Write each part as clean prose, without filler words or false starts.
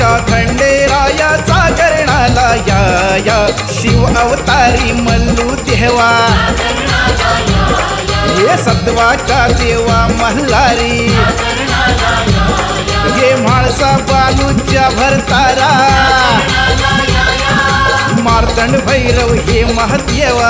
जेजुरीच्या खंडेरायाचा करणाला या शिव अवतारी मल्लू देवा हे सत्वाचा देवा मल्हारी हे म्हाळसा बालूच्या भरतारा मार्तंड भैरव हे महदेवा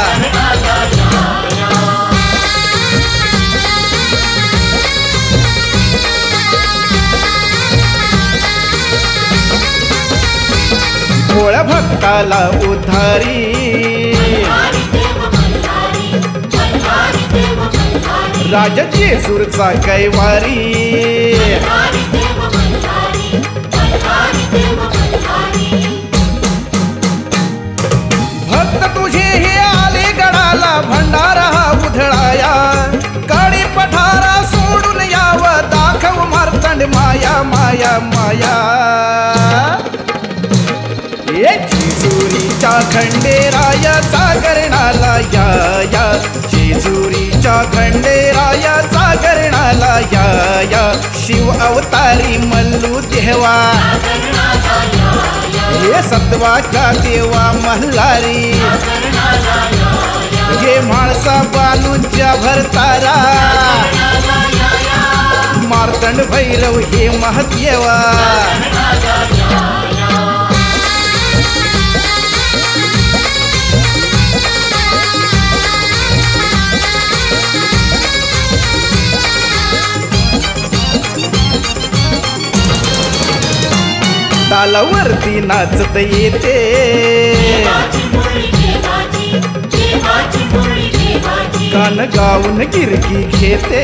भोळ्या भक्ताला उद्धारी राजा जेजुरचा कैवारी भक्त तुझे हे आले गडाला भंडारा हा उधळाया काळी पठारा सोडून याव दाखव मार्तंड माया माया माया जेजुरीच्या खंडेरायाचा करणाला या जेजुरीच्या खंडेरायाचा करणाला या शिव अवतारी मल्लू देवा हे सत्वाचा देवा मल्हारी हे म्हाळसा बालूच्या भरतारा मार्तंड भैरव हे महदेवा तालावरती नाचत येते गाण गाऊन गिरकी घेते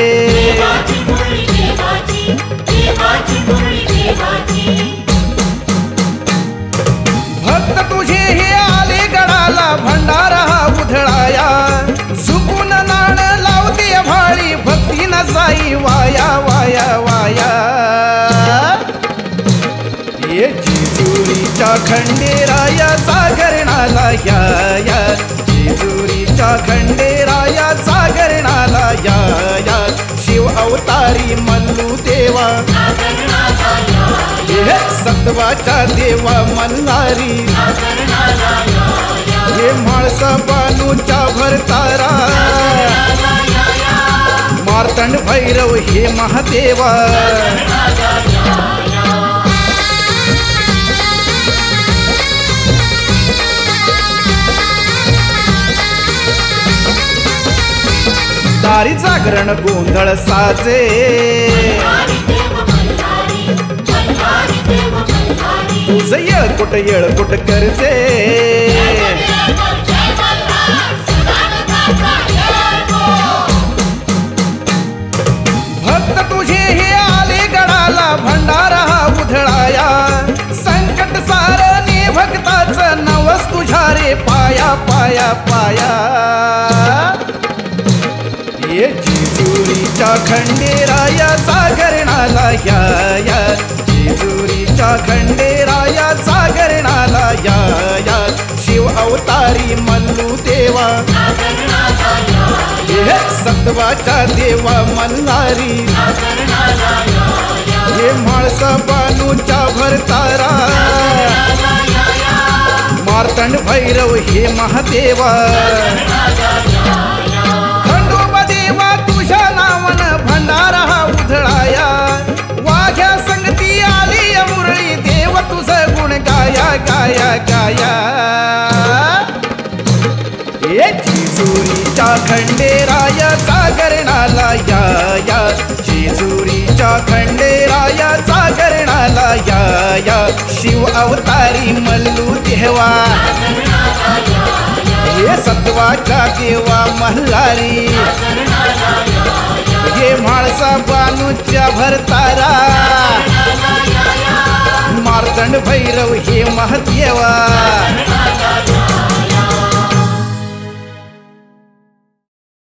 भक्त तुझे हे आले गडाला भंडारा हा उधळाया झुकून नाण लावते भाळी भक्ती न जाई वाया वाया वाया जेजुरीच्या खंडेरायाचा करणाला या जेजुरीच्या खंडेरायाचा करणाला या शिव अवतारी मल्लू देवा हे सत्वाचा देवा मल्हारी हे म्हाळसा बालूच्या भरतारा मार्तंड भैरव हे महदेवा दारी जागरण गोंधळ साजे तुझं येळकुट करते भक्त तुझे हे आले गडाला भंडारा हा उधळाया संकट सारणे भक्ताचं नवस तुझ्या रे पाया पाया पाया जेजुरीच्या खंडेरायाचा करणाला या जेजुरीच्या खंडेरायाचा करणाला या शिव अवतारी मल्लू देवा हे सत्वाचा देवा मल्हारी हे म्हाळसा बालूच्या भरतारा मार्तंड भैरव हे महदेवा तुझ्या नावन भंडारा हा उधळाया वाघ्या संगती आली मुरळी देव तुझं गुण गाया गाया गाया जेजुरीच्या खंडेरायाचा करणाला या जेजुरीच्या खंडेरायाचा करणाला या शिव अवतारी मल्लू देवा हे सत्वाचा देवा मल्हारी हे म्हाळसा बालूच्या भरतारा मार्तंड भैरव हे महदेवा